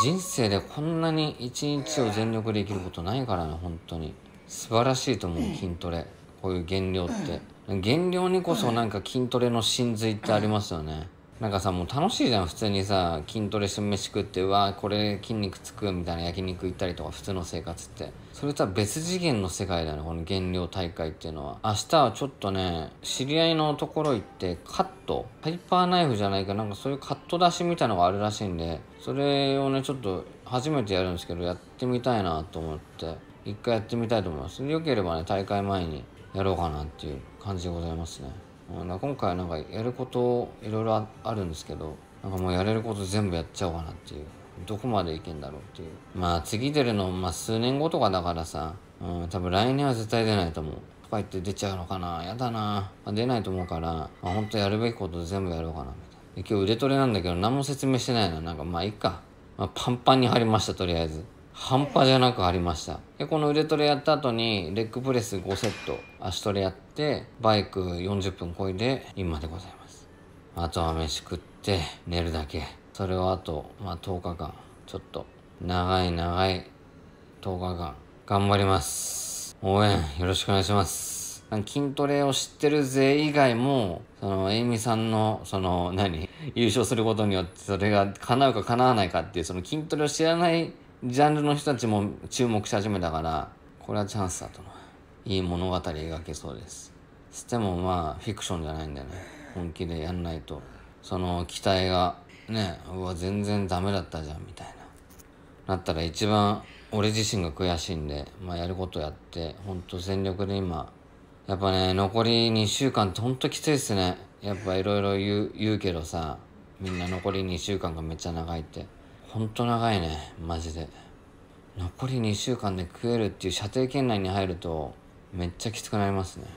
人生でこんなに一日を全力で生きることないからね。本当に素晴らしいと思う、筋トレ。こういう減量って、減量にこそなんか筋トレの真髄ってありますよね。なんかさ、もう楽しいじゃん、普通にさ、筋トレして飯食って、うわこれ筋肉つくみたいな、焼肉行ったりとか、普通の生活って、それとは別次元の世界だよね、この減量大会っていうのは。明日はちょっとね、知り合いのところ行ってカット、ハイパーナイフじゃないかなんかそういうカット出しみたいのがあるらしいんで、それをねちょっと初めてやるんですけど、やってみたいなと思って一回やってみたいと思います。よければね、大会前にやろうかなっていう感じでございますね。今回はなんかやることいろいろあるんですけど、なんかもうやれること全部やっちゃおうかなっていう、どこまでいけんだろうっていう。まあ次出るの数年後とかだからさ、多分来年は絶対出ないと思う。とか言って出ちゃうのかな、やだな。出ないと思うから、本当やるべきこと全部やろうかなみたいな。で今日腕トレなんだけど何も説明してないな。なんかいいか、パンパンに張りました。とりあえず半端じゃなく張りました。でこの腕トレやった後にレッグプレス5セット足トレやって、バイク40分漕いで今でございます。あとは飯食って寝るだけ。それをあと10日間、ちょっと長い10日間頑張ります。応援よろしくお願いします。筋トレを知ってる勢以外も、エイミさんの優勝することによってそれが叶うか叶わないかっていう、その筋トレを知らないジャンルの人たちも注目し始めたから、これはチャンスだと。いい物語描けそうです。でもフィクションじゃないんだよね。本気でやんないと、その期待がね、うわ全然ダメだったじゃんみたいなったら一番俺自身が悔しいんで、やることやってほんと全力で今。やっぱね、残り2週間ってほんときついっすね。やっぱいろいろ言うけどさ、みんな残り2週間がめっちゃ長いって。ほんと長いね、マジで。残り2週間で食えるっていう射程圏内に入るとめっちゃきつくなりますね。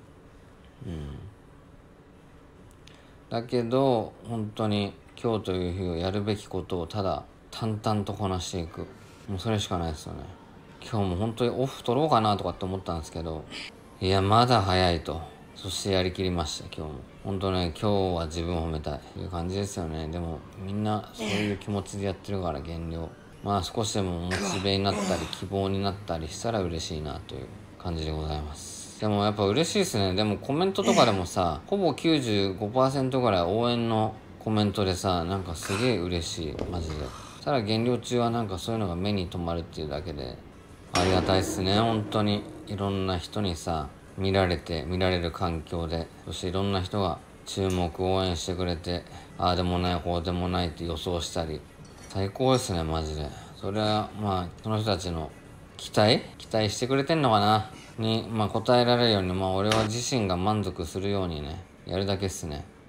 だけど本当に今日という日をやるべきことをただ淡々とこなしていく、もうそれしかないですよね。今日も本当にオフ取ろうかなとかって思ったんですけど、いやまだ早いと。そしてやりきりました。今日も本当ね、今日は自分を褒めたいという感じですよね。でもみんなそういう気持ちでやってるから減量、少しでもモチベになったり希望になったりしたら嬉しいなという感じでございます。でもやっぱ嬉しいですね。でもコメントとかでもさ、ほぼ 95% ぐらい応援のコメントでさ、なんかすげえ嬉しい、マジで。ただ減量中はなんかそういうのが目に留まるっていうだけでありがたいっすね。本当にいろんな人にさ見られる環境で、そしていろんな人が注目応援してくれて、ああでもないこうでもないって予想したり、最高ですねマジで。それはその人たちの期待してくれてんのかなに応えられるように、俺は自身が満足するようにね、やるだけっすね。